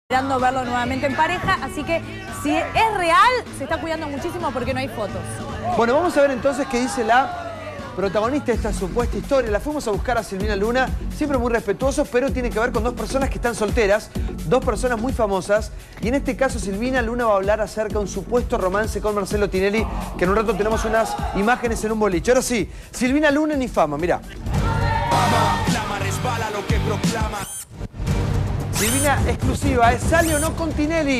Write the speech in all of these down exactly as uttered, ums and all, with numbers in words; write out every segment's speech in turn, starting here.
esperando verlo nuevamente en pareja, así que si es real, se está cuidando muchísimo porque no hay fotos. Bueno, vamos a ver entonces qué dice la protagonista de esta supuesta historia. La fuimos a buscar a Silvina Luna, siempre muy respetuosos, pero tiene que ver con dos personas que están solteras, dos personas muy famosas, y en este caso Silvina Luna va a hablar acerca de un supuesto romance con Marcelo Tinelli, que en un rato tenemos unas imágenes en un boliche. Ahora sí, Silvina Luna en Infama, mirá. Silvina exclusiva, ¿es sale o no con Tinelli?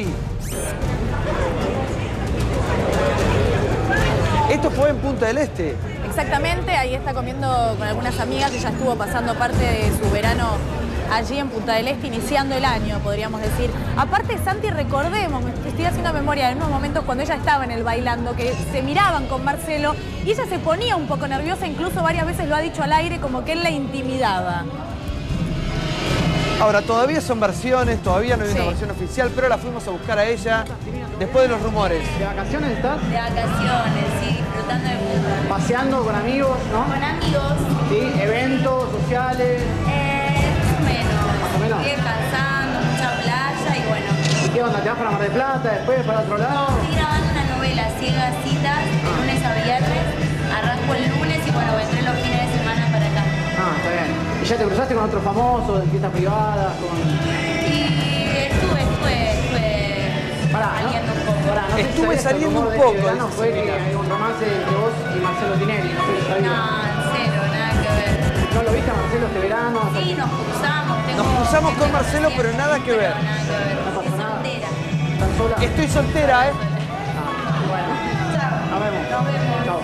Esto fue en Punta del Este. Exactamente, ahí está comiendo con algunas amigas, ella estuvo pasando parte de su verano allí en Punta del Este, iniciando el año, podríamos decir. Aparte, Santi, recordemos, estoy haciendo memoria en unos momentos cuando ella estaba en el bailando, que se miraban con Marcelo y ella se ponía un poco nerviosa, incluso varias veces lo ha dicho al aire, como que él la intimidaba. Ahora, todavía son versiones, todavía no hay Sí. una versión oficial, pero la fuimos a buscar a ella después de los rumores. ¿De vacaciones estás? De vacaciones, sí, disfrutando de mundo. Paseando con amigos, ¿no? Con amigos, Sí, eventos sociales. eh, más o menos. Más o menos. Sigue descansando, mucha playa y bueno. ¿Y qué onda? ¿Te vas para Mar del Plata, después para otro lado? Estoy grabando una novela, Ciegas Citas, de lunes a viernes. Arranco el lunes y bueno, vendré los fines de semana para acá. Ah, está bien. ¿Y ya te cruzaste con otros famosos, en fiestas privadas? Con... Y estuve, estuve, estuve Pará, ¿no? saliendo un poco. Pará, no sé si Estuve sabías que el saliendo rumor un de este poco, verano dice fue que Silvina. hay un romance entre vos y Marcelo Tinelli, no sé si sabías. No, en cero, nada que ver. ¿No lo viste a Marcelo este verano? Sí, nos cruzamos. Tengo Nos cruzamos gente con Marcelo, conocida, pero nada que ver. Pero nada que ver. No pasa Estoy nada. soltera. ¿Estás sola? Estoy soltera, ¿eh? Ah, bueno. Chao. Nos vemos. Nos vemos. Chao.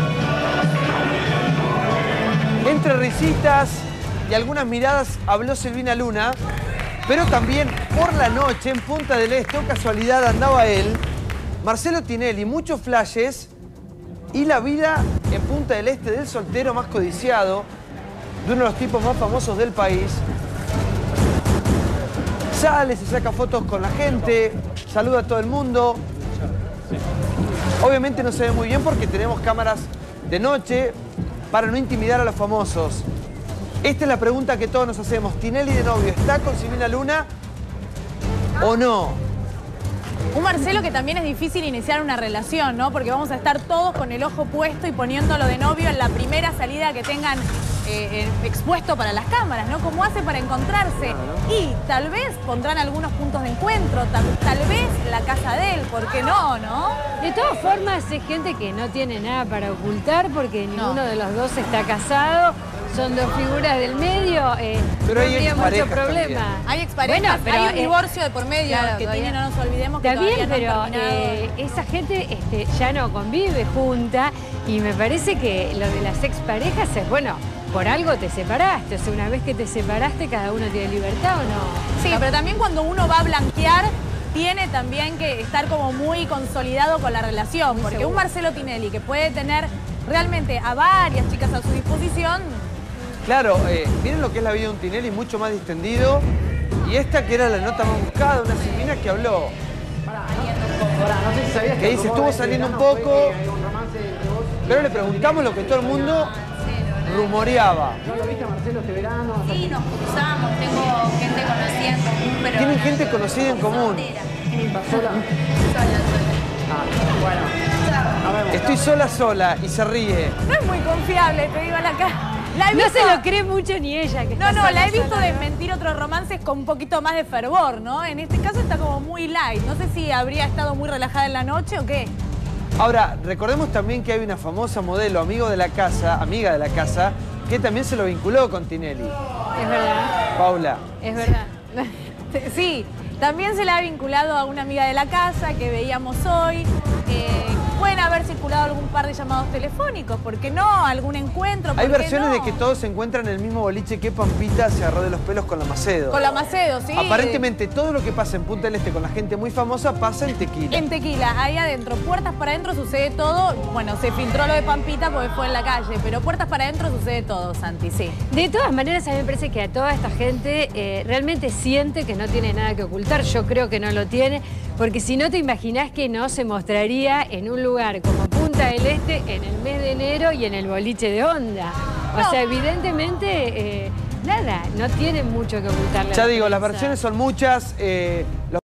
Entre risitas y algunas miradas habló Silvina Luna, pero también por la noche en Punta del Este, o casualidad andaba él, Marcelo Tinelli, muchos flashes y la vida en Punta del Este del soltero más codiciado, de uno de los tipos más famosos del país. Sale, se saca fotos con la gente, saluda a todo el mundo. Obviamente no se ve muy bien porque tenemos cámaras de noche para no intimidar a los famosos. Esta es la pregunta que todos nos hacemos. ¿Tinelli de novio está con Silvina Luna o no? Un Marcelo que también es difícil iniciar una relación, ¿no? Porque vamos a estar todos con el ojo puesto y poniéndolo de novio en la primera salida que tengan eh, eh, expuesto para las cámaras, ¿no? ¿Cómo hace para encontrarse? Y tal vez pondrán algunos puntos de encuentro, tal, tal vez la casa de él, ¿por qué no, no? De todas formas, es gente que no tiene nada para ocultar porque ninguno No. de los dos está casado. Son dos figuras del medio, eh, Pero no hay habría mucho exparejas problema. también. Hay exparejas, Bueno, pero, hay un eh, divorcio de por medio claro, que todavía- tiene, no nos olvidemos que Está bien, todavía pero no han terminado. eh, esa gente este, ya no convive junta y me parece que lo de las exparejas es, bueno, por algo te separaste. O sea, una vez que te separaste, cada uno tiene libertad o no. Sí, pero también cuando uno va a blanquear, tiene también que estar como muy consolidado con la relación. Porque seguro. un Marcelo Tinelli que puede tener realmente a varias chicas a su disposición, Claro, eh, miren lo que es la vida de un Tinelli, mucho más distendido. Y esta que era la nota más buscada, una Silvina que habló. Pará, ¿no? Pará, no sé si sabías Que que el dice, rumor estuvo de este saliendo un verano fue poco, que hay un romance entre vos y pero le Marcelo preguntamos lo que todo el mundo rumoreaba. ¿No lo viste a Marcelo este verano? Sí, nos cruzamos. Tengo gente conocida en común, pero... Tienen nada gente que ver. conocida en Estoy común. soltera. ¿Estás sola? Sola, sola. Ah, bueno. Chao. Nos vemos. Estoy sola sola y se ríe. no es muy confiable, te digo la cara. La he No visto- se lo cree mucho ni ella. Que No, está no, sola, la he visto sola, ¿no? desmentir otros romances con un poquito más de fervor, ¿no? En este caso está como muy light. No sé si habría estado muy relajada en la noche o qué. Ahora, recordemos también que hay una famosa modelo, amigo de la casa, amiga de la casa, que también se lo vinculó con Tinelli. Es verdad, Paula. es verdad. Sí, también se la ha vinculado a una amiga de la casa que veíamos hoy. Eh, pueden haber circulado algún par de llamados telefónicos, ¿por qué no? ¿Algún encuentro? ¿por Hay qué versiones no? de que todos se encuentran en el mismo boliche que Pampita se agarró de los pelos con la Macedo. Con la Macedo, sí. Aparentemente todo lo que pasa en Punta del Este con la gente muy famosa pasa en Tequila. En Tequila, ahí adentro, puertas para adentro sucede todo. Bueno, se filtró lo de Pampita porque fue en la calle, pero puertas para adentro sucede todo, Santi, sí. De todas maneras, a mí me parece que a toda esta gente eh, realmente siente que no tiene nada que ocultar. Yo creo que no lo tiene, porque si no te imaginás que no se mostraría en un lugar como Punta del Este en el mes de enero y en el boliche de Onda. O No. sea, evidentemente eh, nada, no tienen mucho que ocultarle. Ya digo, las versiones son muchas. Eh, los